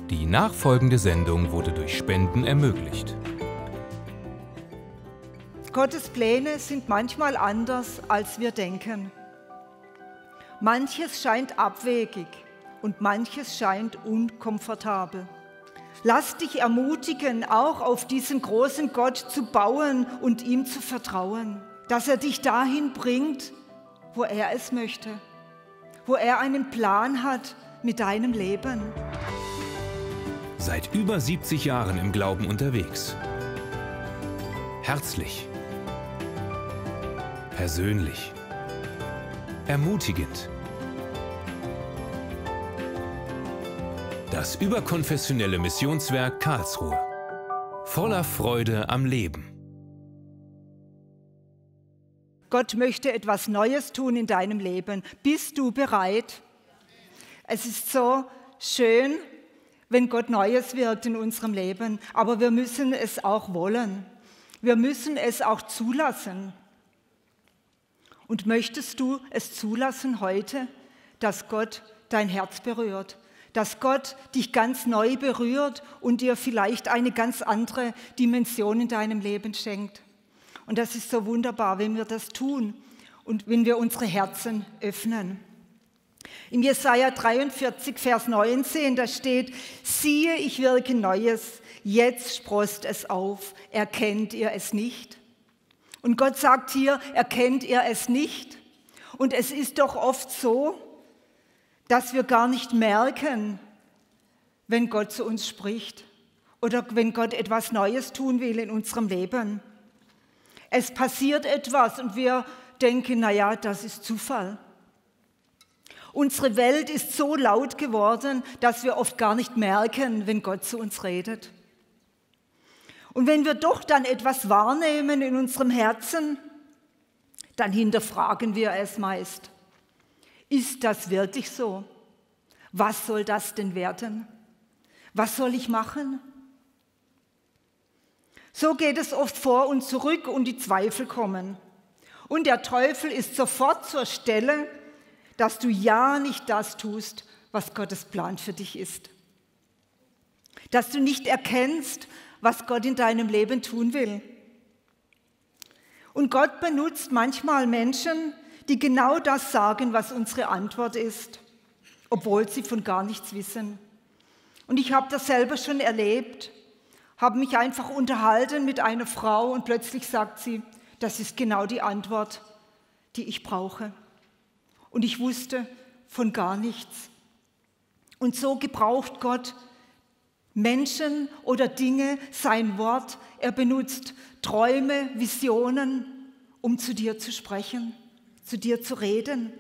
Die nachfolgende Sendung wurde durch Spenden ermöglicht. Gottes Pläne sind manchmal anders, als wir denken. Manches scheint abwegig und manches scheint unkomfortabel. Lass dich ermutigen, auch auf diesen großen Gott zu bauen und ihm zu vertrauen, dass er dich dahin bringt, wo er es möchte, wo er einen Plan hat mit deinem Leben. Seit über 70 Jahren im Glauben unterwegs. Herzlich, persönlich, ermutigend. Das überkonfessionelle Missionswerk Karlsruhe. Voller Freude am Leben. Gott möchte etwas Neues tun in deinem Leben. Bist du bereit? Es ist so schön, wenn Gott Neues wirkt in unserem Leben, aber wir müssen es auch wollen. Wir müssen es auch zulassen. Und möchtest du es zulassen heute, dass Gott dein Herz berührt, dass Gott dich ganz neu berührt und dir vielleicht eine ganz andere Dimension in deinem Leben schenkt? Und das ist so wunderbar, wenn wir das tun und wenn wir unsere Herzen öffnen. In Jesaja 43, Vers 19, da steht: Siehe, ich wirke Neues, jetzt sproßt es auf, erkennt ihr es nicht? Und Gott sagt hier, erkennt ihr es nicht? Und es ist doch oft so, dass wir gar nicht merken, wenn Gott zu uns spricht oder wenn Gott etwas Neues tun will in unserem Leben. Es passiert etwas und wir denken, naja, das ist Zufall. Unsere Welt ist so laut geworden, dass wir oft gar nicht merken, wenn Gott zu uns redet. Und wenn wir doch dann etwas wahrnehmen in unserem Herzen, dann hinterfragen wir es meist. Ist das wirklich so? Was soll das denn werden? Was soll ich machen? So geht es oft vor und zurück und die Zweifel kommen. Und der Teufel ist sofort zur Stelle, dass du ja nicht das tust, was Gottes Plan für dich ist. Dass du nicht erkennst, was Gott in deinem Leben tun will. Und Gott benutzt manchmal Menschen, die genau das sagen, was unsere Antwort ist, obwohl sie von gar nichts wissen. Und ich habe das selber schon erlebt, habe mich einfach unterhalten mit einer Frau und plötzlich sagt sie, das ist genau die Antwort, die ich brauche. Und ich wusste von gar nichts. Und so gebraucht Gott Menschen oder Dinge, sein Wort. Er benutzt Träume, Visionen, um zu dir zu sprechen, zu dir zu reden.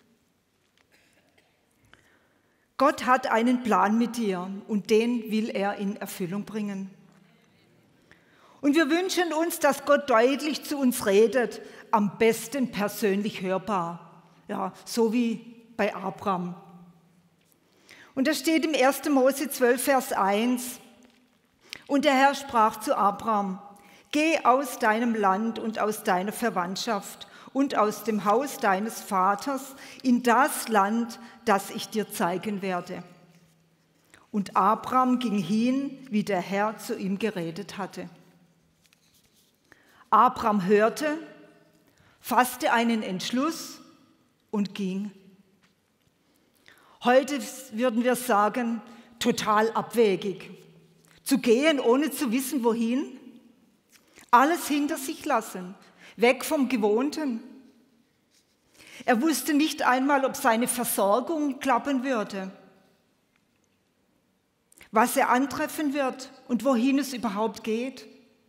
Gott hat einen Plan mit dir und den will er in Erfüllung bringen. Und wir wünschen uns, dass Gott deutlich zu uns redet, am besten persönlich hörbar. Ja, so wie bei Abraham. Und das steht im 1. Mose 12, Vers 1. Und der Herr sprach zu Abraham: Geh aus deinem Land und aus deiner Verwandtschaft und aus dem Haus deines Vaters in das Land, das ich dir zeigen werde. Und Abraham ging hin, wie der Herr zu ihm geredet hatte. Abraham hörte, fasste einen Entschluss und ging. Heute würden wir sagen, total abwegig. Zu gehen, ohne zu wissen, wohin. Alles hinter sich lassen, weg vom Gewohnten. Er wusste nicht einmal, ob seine Versorgung klappen würde, was er antreffen wird und wohin es überhaupt geht.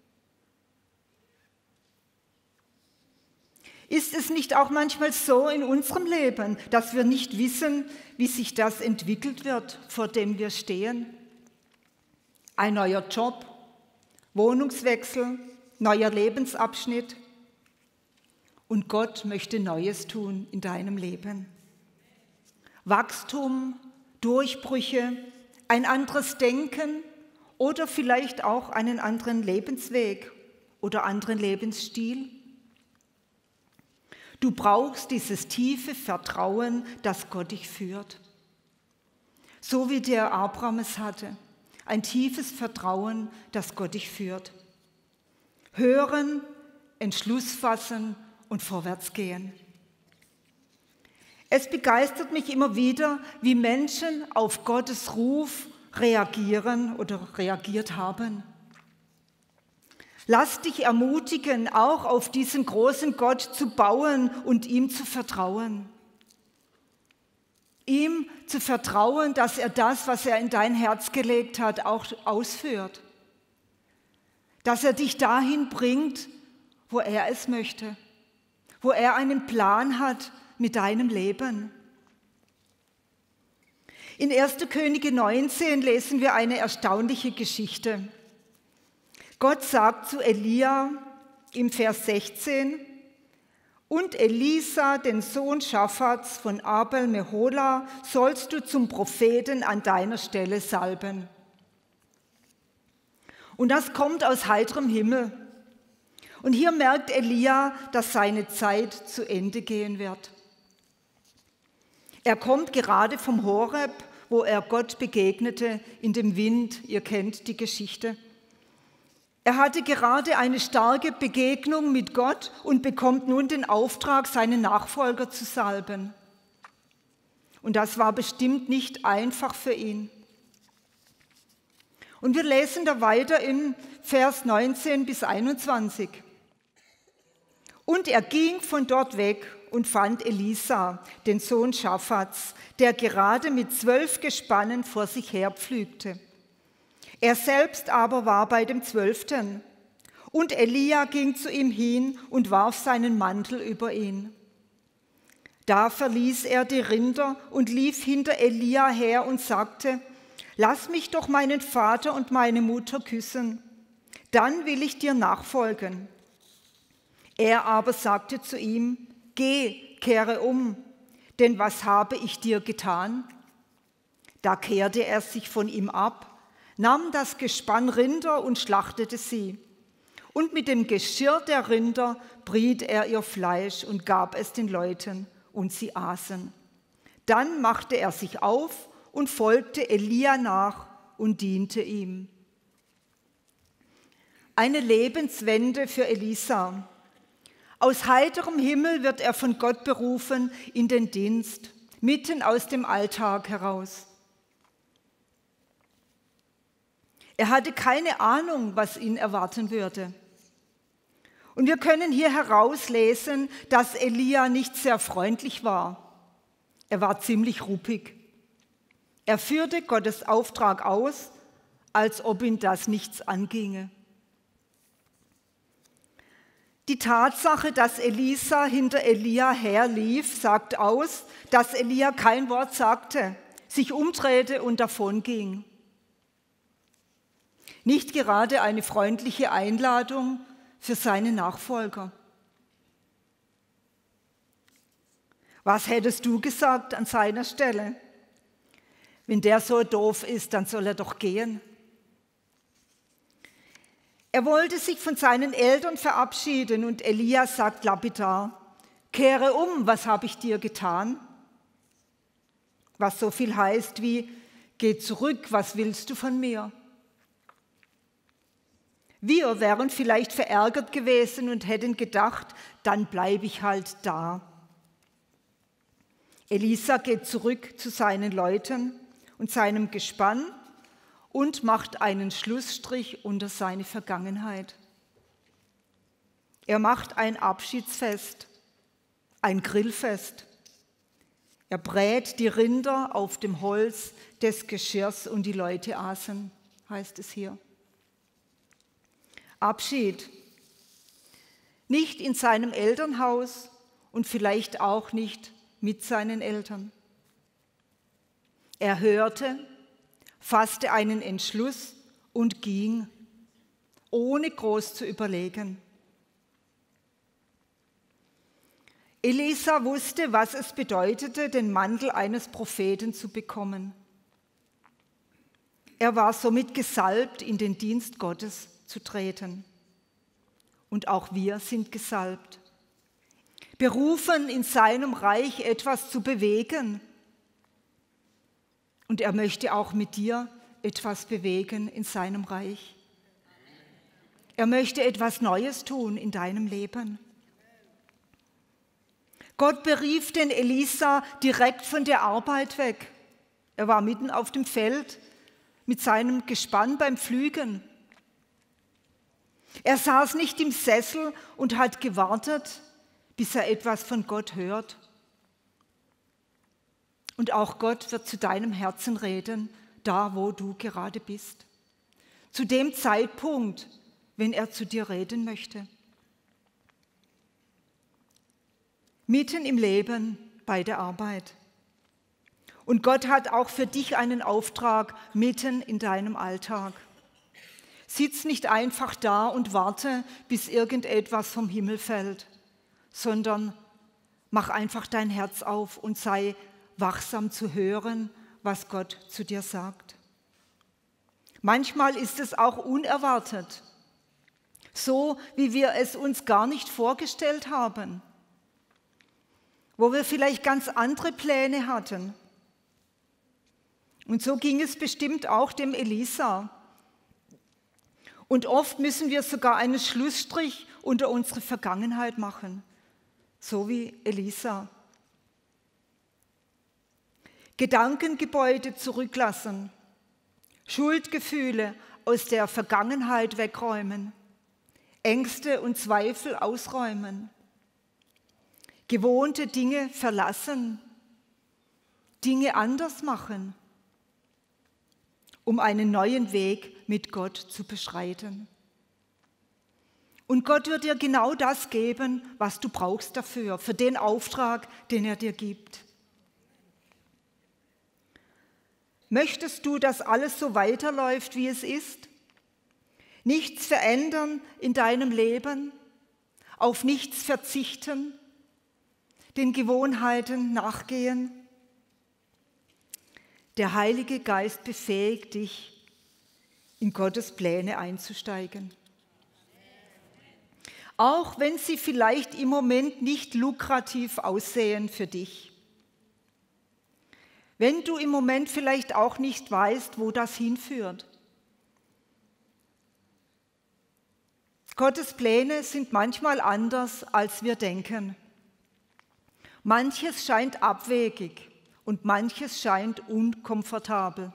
Ist es nicht auch manchmal so in unserem Leben, dass wir nicht wissen, wie sich das entwickelt wird, vor dem wir stehen? Ein neuer Job, Wohnungswechsel, neuer Lebensabschnitt. Und Gott möchte Neues tun in deinem Leben. Wachstum, Durchbrüche, ein anderes Denken oder vielleicht auch einen anderen Lebensweg oder anderen Lebensstil. Du brauchst dieses tiefe Vertrauen, dass Gott dich führt. So wie der Abraham es hatte. ein tiefes Vertrauen, dass Gott dich führt. Hören, Entschluss fassen und vorwärts gehen. Es begeistert mich immer wieder, wie Menschen auf Gottes Ruf reagieren oder reagiert haben. Lass dich ermutigen, auch auf diesen großen Gott zu bauen und ihm zu vertrauen. Ihm zu vertrauen, dass er das, was er in dein Herz gelegt hat, auch ausführt. Dass er dich dahin bringt, wo er es möchte, wo er einen Plan hat mit deinem Leben. In 1. Könige 19 lesen wir eine erstaunliche Geschichte. Gott sagt zu Elia im Vers 16, und Elisa, den Sohn Schaphats von Abel Mehola, sollst du zum Propheten an deiner Stelle salben. Und das kommt aus heiterem Himmel. Und hier merkt Elia, dass seine Zeit zu Ende gehen wird. Er kommt gerade vom Horeb, wo er Gott begegnete in dem Wind. Ihr kennt die Geschichte. Er hatte gerade eine starke Begegnung mit Gott und bekommt nun den Auftrag, seinen Nachfolger zu salben. Und das war bestimmt nicht einfach für ihn. Und wir lesen da weiter im Vers 19 bis 21. Und er ging von dort weg und fand Elisa, den Sohn Schaphats, der gerade mit 12 Gespannen vor sich her pflügte. Er selbst aber war bei dem 12. Und Elia ging zu ihm hin und warf seinen Mantel über ihn. Da verließ er die Rinder und lief hinter Elia her und sagte, lass mich doch meinen Vater und meine Mutter küssen, dann will ich dir nachfolgen. Er aber sagte zu ihm, geh, kehre um, denn was habe ich dir getan? Da kehrte er sich von ihm ab, nahm das Gespann Rinder und schlachtete sie. Und mit dem Geschirr der Rinder briet er ihr Fleisch und gab es den Leuten, und sie aßen. Dann machte er sich auf und folgte Elia nach und diente ihm. Eine Lebenswende für Elisa. Aus heiterem Himmel wird er von Gott berufen in den Dienst, mitten aus dem Alltag heraus. Er hatte keine Ahnung, was ihn erwarten würde. Und wir können hier herauslesen, dass Elia nicht sehr freundlich war. Er war ziemlich ruppig. Er führte Gottes Auftrag aus, als ob ihn das nichts anginge. Die Tatsache, dass Elisa hinter Elia herlief, sagt aus, dass Elia kein Wort sagte, sich umdrehte und davonging. Nicht gerade eine freundliche Einladung für seine Nachfolger. Was hättest du gesagt an seiner Stelle? Wenn der so doof ist, dann soll er doch gehen. Er wollte sich von seinen Eltern verabschieden und Elia sagt lapidar, kehre um, was habe ich dir getan? Was so viel heißt wie, geh zurück, was willst du von mir? Wir wären vielleicht verärgert gewesen und hätten gedacht, dann bleibe ich halt da. Elisa geht zurück zu seinen Leuten und seinem Gespann und macht einen Schlussstrich unter seine Vergangenheit. Er macht ein Abschiedsfest, ein Grillfest. Er brät die Rinder auf dem Holz des Geschirrs und die Leute aßen, heißt es hier. Abschied. Nicht in seinem Elternhaus und vielleicht auch nicht mit seinen Eltern. Er hörte, fasste einen Entschluss und ging, ohne groß zu überlegen. Elisa wusste, was es bedeutete, den Mantel eines Propheten zu bekommen. Er war somit gesalbt, in den Dienst Gottes zu treten. Und auch wir sind gesalbt. Berufen, in seinem Reich etwas zu bewegen. Und er möchte auch mit dir etwas bewegen in seinem Reich. Er möchte etwas Neues tun in deinem Leben. Gott berief den Elisa direkt von der Arbeit weg. Er war mitten auf dem Feld mit seinem Gespann beim Pflügen. Er saß nicht im Sessel und hat gewartet, bis er etwas von Gott hört. Und auch Gott wird zu deinem Herzen reden, da wo du gerade bist. Zu dem Zeitpunkt, wenn er zu dir reden möchte. Mitten im Leben, bei der Arbeit. Und Gott hat auch für dich einen Auftrag mitten in deinem Alltag. Sitz nicht einfach da und warte, bis irgendetwas vom Himmel fällt, sondern mach einfach dein Herz auf und sei wachsam zu hören, was Gott zu dir sagt. Manchmal ist es auch unerwartet, so wie wir es uns gar nicht vorgestellt haben, wo wir vielleicht ganz andere Pläne hatten. Und so ging es bestimmt auch dem Elisa. Und oft müssen wir sogar einen Schlussstrich unter unsere Vergangenheit machen, so wie Elisa. Gedankengebäude zurücklassen, Schuldgefühle aus der Vergangenheit wegräumen, Ängste und Zweifel ausräumen, gewohnte Dinge verlassen, Dinge anders machen, um einen neuen Weg mit Gott zu beschreiten. Und Gott wird dir genau das geben, was du brauchst dafür, für den Auftrag, den er dir gibt. Möchtest du, dass alles so weiterläuft, wie es ist? Nichts verändern in deinem Leben, auf nichts verzichten, den Gewohnheiten nachgehen? Der Heilige Geist befähigt dich, in Gottes Pläne einzusteigen. Auch wenn sie vielleicht im Moment nicht lukrativ aussehen für dich. Wenn du im Moment vielleicht auch nicht weißt, wo das hinführt. Gottes Pläne sind manchmal anders, als wir denken. Manches scheint abwegig und manches scheint unkomfortabel.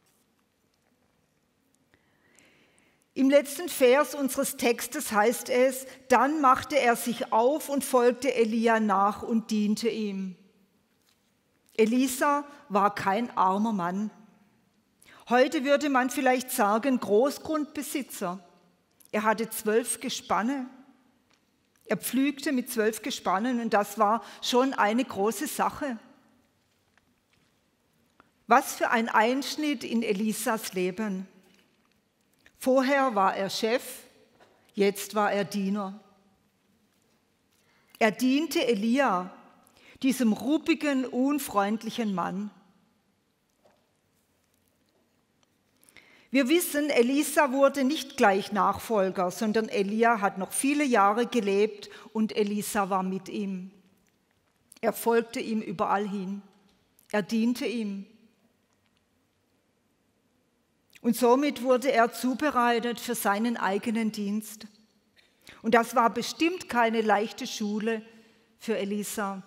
Im letzten Vers unseres Textes heißt es, dann machte er sich auf und folgte Elia nach und diente ihm. Elisa war kein armer Mann. Heute würde man vielleicht sagen, Großgrundbesitzer. Er hatte 12 Gespanne. Er pflügte mit 12 Gespannen und das war schon eine große Sache. Was für ein Einschnitt in Elisas Leben. Vorher war er Chef, jetzt war er Diener. Er diente Elia, diesem ruppigen, unfreundlichen Mann. Wir wissen, Elisa wurde nicht gleich Nachfolger, sondern Elia hat noch viele Jahre gelebt und Elisa war mit ihm. Er folgte ihm überall hin. Er diente ihm. Und somit wurde er zubereitet für seinen eigenen Dienst. Und das war bestimmt keine leichte Schule für Elisa.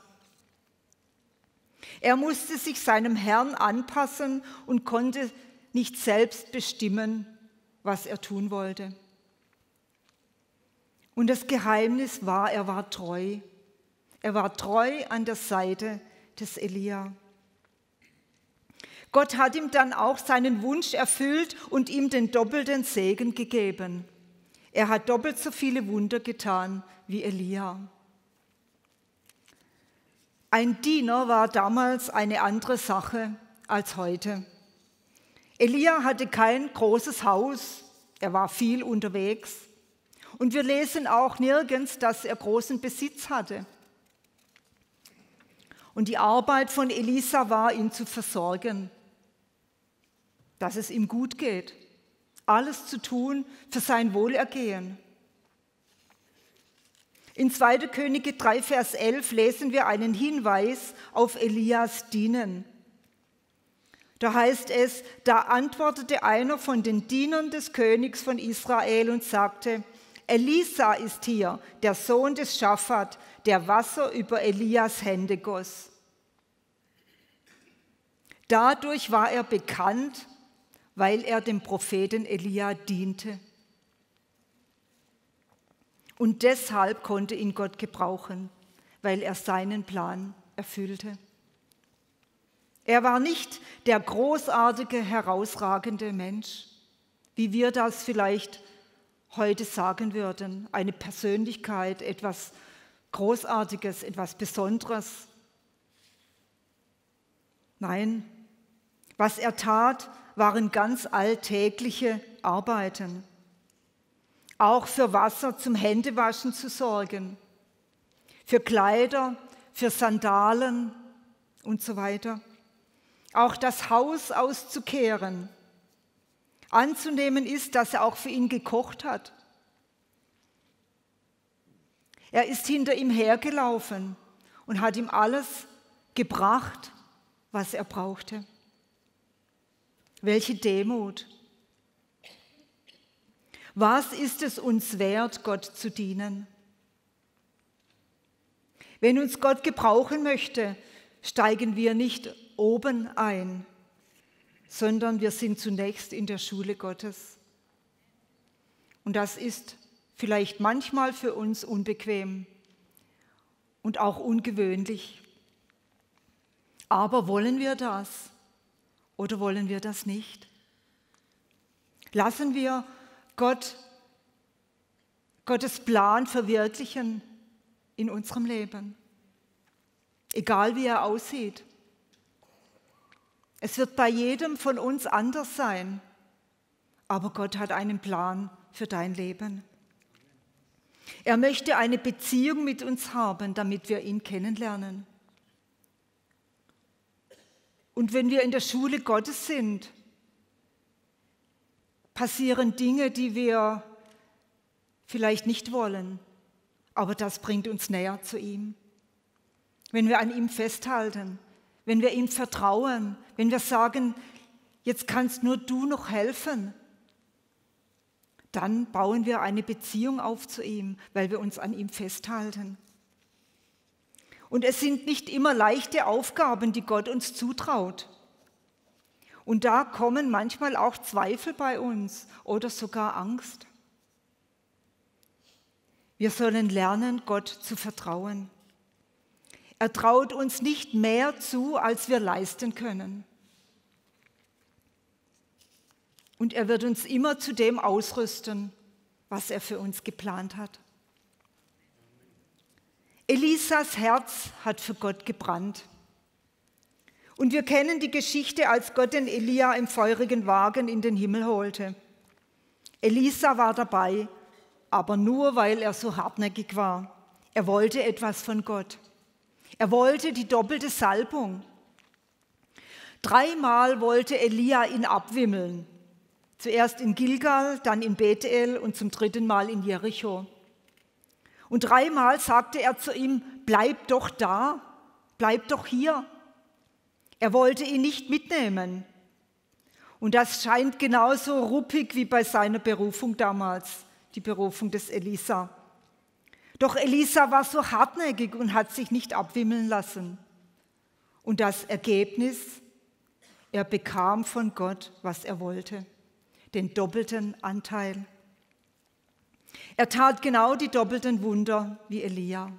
Er musste sich seinem Herrn anpassen und konnte nicht selbst bestimmen, was er tun wollte. Und das Geheimnis war, er war treu. Er war treu an der Seite des Elia. Gott hat ihm dann auch seinen Wunsch erfüllt und ihm den doppelten Segen gegeben. Er hat doppelt so viele Wunder getan wie Elia. Ein Diener war damals eine andere Sache als heute. Elia hatte kein großes Haus, er war viel unterwegs. Und wir lesen auch nirgends, dass er großen Besitz hatte. Und die Arbeit von Elisa war, ihn zu versorgen, dass es ihm gut geht, alles zu tun für sein Wohlergehen. In 2. Könige 3, Vers 11 lesen wir einen Hinweis auf Elias Dienen. Da heißt es, da antwortete einer von den Dienern des Königs von Israel und sagte, Elisa ist hier, der Sohn des Schaphat, der Wasser über Elias Hände goss. Dadurch war er bekannt, weil er dem Propheten Elia diente. Und deshalb konnte ihn Gott gebrauchen, weil er seinen Plan erfüllte. Er war nicht der großartige, herausragende Mensch, wie wir das vielleicht heute sagen würden, eine Persönlichkeit, etwas Großartiges, etwas Besonderes. Nein, was er tat, waren ganz alltägliche Arbeiten. Auch für Wasser zum Händewaschen zu sorgen, für Kleider, für Sandalen und so weiter. Auch das Haus auszukehren. Anzunehmen ist, dass er auch für ihn gekocht hat. Er ist hinter ihm hergelaufen und hat ihm alles gebracht, was er brauchte. Welche Demut. Was ist es uns wert, Gott zu dienen? Wenn uns Gott gebrauchen möchte, steigen wir nicht oben ein, sondern wir sind zunächst in der Schule Gottes. Und das ist vielleicht manchmal für uns unbequem und auch ungewöhnlich. Aber wollen wir das oder wollen wir das nicht? Lassen wir Gottes Plan verwirklichen in unserem Leben, egal wie er aussieht. Es wird bei jedem von uns anders sein, aber Gott hat einen Plan für dein Leben. Er möchte eine Beziehung mit uns haben, damit wir ihn kennenlernen. Und wenn wir in der Schule Gottes sind, passieren Dinge, die wir vielleicht nicht wollen, aber das bringt uns näher zu ihm. Wenn wir an ihm festhalten, wenn wir ihm vertrauen, wenn wir sagen, jetzt kannst nur du noch helfen, dann bauen wir eine Beziehung auf zu ihm, weil wir uns an ihm festhalten. Und es sind nicht immer leichte Aufgaben, die Gott uns zutraut. Und da kommen manchmal auch Zweifel bei uns oder sogar Angst. Wir sollen lernen, Gott zu vertrauen. Er traut uns nicht mehr zu, als wir leisten können. Und er wird uns immer zu dem ausrüsten, was er für uns geplant hat. Elisas Herz hat für Gott gebrannt. Und wir kennen die Geschichte, als Gott den Elia im feurigen Wagen in den Himmel holte. Elisa war dabei, aber nur, weil er so hartnäckig war. Er wollte etwas von Gott. Er wollte die doppelte Salbung. 3-mal wollte Elia ihn abwimmeln. Zuerst in Gilgal, dann in Bethel und zum 3. Mal in Jericho. Und 3-mal sagte er zu ihm, bleib doch da, bleib doch hier. Er wollte ihn nicht mitnehmen. Und das scheint genauso ruppig wie bei seiner Berufung damals, die Berufung des Elisa. Doch Elisa war so hartnäckig und hat sich nicht abwimmeln lassen. Und das Ergebnis, er bekam von Gott, was er wollte, den doppelten Anteil. Er tat genau die doppelten Wunder wie Elia.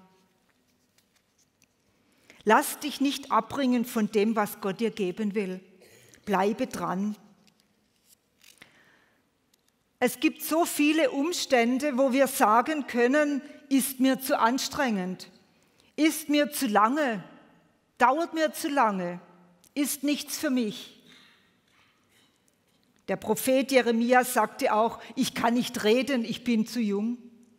Lass dich nicht abbringen von dem, was Gott dir geben will. Bleibe dran. Es gibt so viele Umstände, wo wir sagen können, ist mir zu anstrengend, ist mir zu lange, dauert mir zu lange, ist nichts für mich. Der Prophet Jeremia sagte auch, ich kann nicht reden, ich bin zu jung.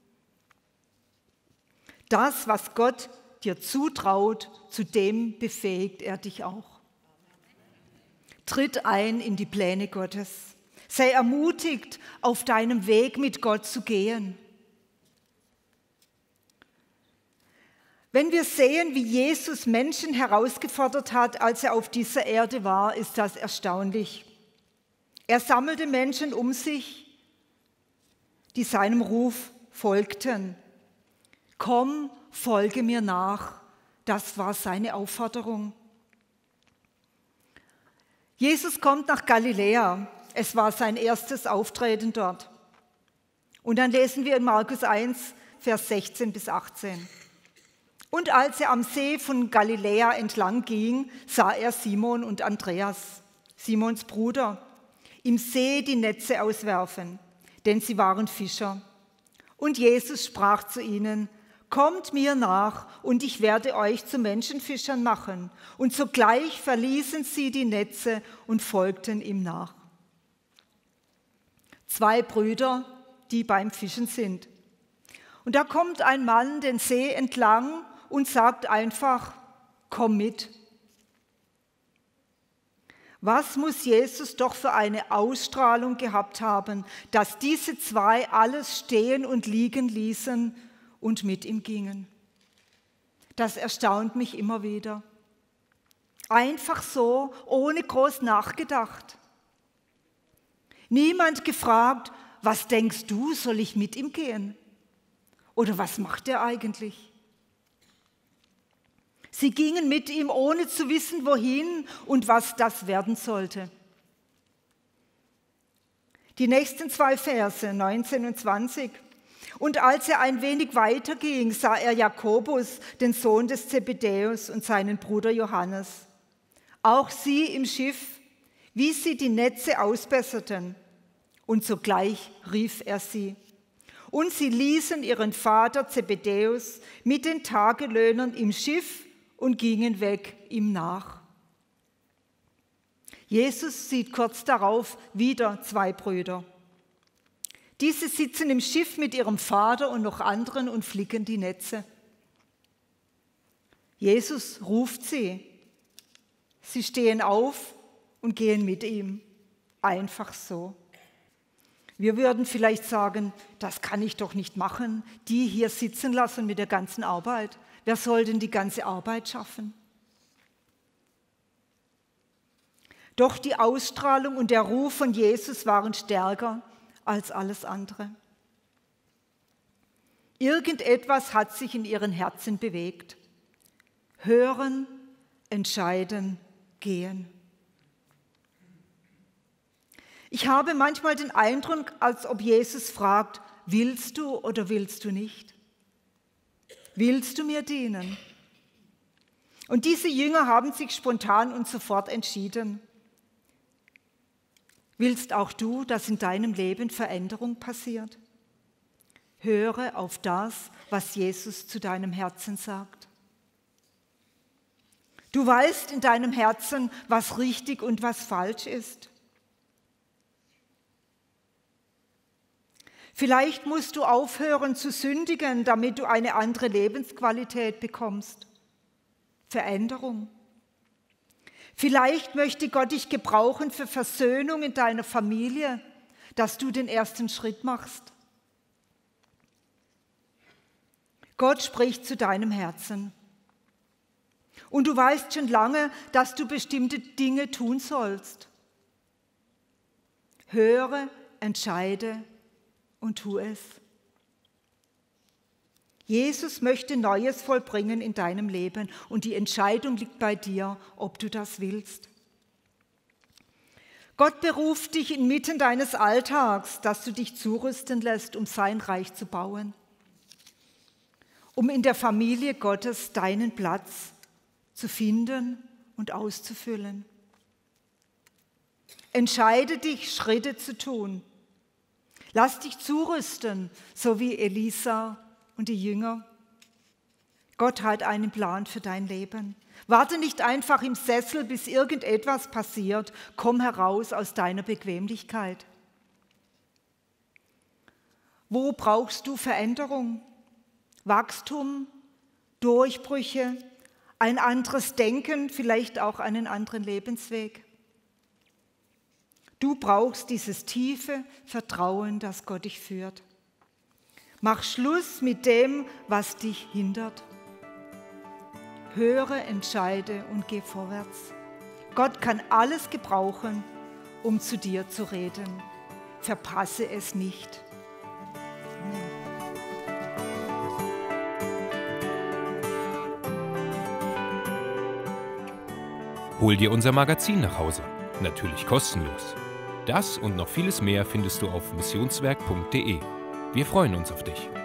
Das, was Gott dir zutraut, zu dem befähigt er dich auch. Tritt ein in die Pläne Gottes. Sei ermutigt, auf deinem Weg mit Gott zu gehen. Wenn wir sehen, wie Jesus Menschen herausgefordert hat, als er auf dieser Erde war, ist das erstaunlich. Er sammelte Menschen um sich, die seinem Ruf folgten. Komm, folge mir nach. Das war seine Aufforderung. Jesus kommt nach Galiläa. Es war sein erstes Auftreten dort. Und dann lesen wir in Markus 1, Vers 16 bis 18. Und als er am See von Galiläa entlang ging, sah er Simon und Andreas, Simons Bruder, im See die Netze auswerfen, denn sie waren Fischer. Und Jesus sprach zu ihnen: Kommt mir nach, und ich werde euch zu Menschenfischern machen. Und sogleich verließen sie die Netze und folgten ihm nach. 2 Brüder, die beim Fischen sind. Und da kommt ein Mann den See entlang und sagt einfach: Komm mit. Was muss Jesus doch für eine Ausstrahlung gehabt haben, dass diese 2 alles stehen und liegen ließen und mit ihm gingen. Das erstaunt mich immer wieder. Einfach so, ohne groß nachgedacht. Niemand gefragt: Was denkst du, soll ich mit ihm gehen? Oder was macht er eigentlich? Sie gingen mit ihm, ohne zu wissen, wohin und was das werden sollte. Die nächsten 2 Verse, 19 und 20. Und als er ein wenig weiter ging, sah er Jakobus, den Sohn des Zebedäus, und seinen Bruder Johannes. Auch sie im Schiff, wie sie die Netze ausbesserten. Und sogleich rief er sie. Und sie ließen ihren Vater Zebedäus mit den Tagelöhnern im Schiff und gingen weg ihm nach. Jesus sieht kurz darauf wieder 2 Brüder. Diese sitzen im Schiff mit ihrem Vater und noch anderen und flicken die Netze. Jesus ruft sie. Sie stehen auf und gehen mit ihm. Einfach so. Wir würden vielleicht sagen: Das kann ich doch nicht machen, die hier sitzen lassen mit der ganzen Arbeit. Wer soll denn die ganze Arbeit schaffen? Doch die Ausstrahlung und der Ruf von Jesus waren stärker als alles andere. Irgendetwas hat sich in ihren Herzen bewegt. Hören, entscheiden, gehen. Ich habe manchmal den Eindruck, als ob Jesus fragt: Willst du oder willst du nicht? Willst du mir dienen? Und diese Jünger haben sich spontan und sofort entschieden. Willst auch du, dass in deinem Leben Veränderung passiert? Höre auf das, was Jesus zu deinem Herzen sagt. Du weißt in deinem Herzen, was richtig und was falsch ist. Vielleicht musst du aufhören zu sündigen, damit du eine andere Lebensqualität bekommst. Veränderung. Vielleicht möchte Gott dich gebrauchen für Versöhnung in deiner Familie, dass du den ersten Schritt machst. Gott spricht zu deinem Herzen. Und du weißt schon lange, dass du bestimmte Dinge tun sollst. Höre, entscheide und tu es. Jesus möchte Neues vollbringen in deinem Leben und die Entscheidung liegt bei dir, ob du das willst. Gott beruft dich inmitten deines Alltags, dass du dich zurüsten lässt, um sein Reich zu bauen, um in der Familie Gottes deinen Platz zu finden und auszufüllen. Entscheide dich, Schritte zu tun. Lass dich zurüsten, so wie Elisa und die Jünger. Gott hat einen Plan für dein Leben. Warte nicht einfach im Sessel, bis irgendetwas passiert. Komm heraus aus deiner Bequemlichkeit. Wo brauchst du Veränderung? Wachstum, Durchbrüche, ein anderes Denken, vielleicht auch einen anderen Lebensweg. Du brauchst dieses tiefe Vertrauen, dass Gott dich führt. Mach Schluss mit dem, was dich hindert. höre, entscheide und geh vorwärts. Gott kann alles gebrauchen, um zu dir zu reden. Verpasse es nicht. Amen. Hol dir unser Magazin nach Hause. Natürlich kostenlos. Das und noch vieles mehr findest du auf missionswerk.de. Wir freuen uns auf dich.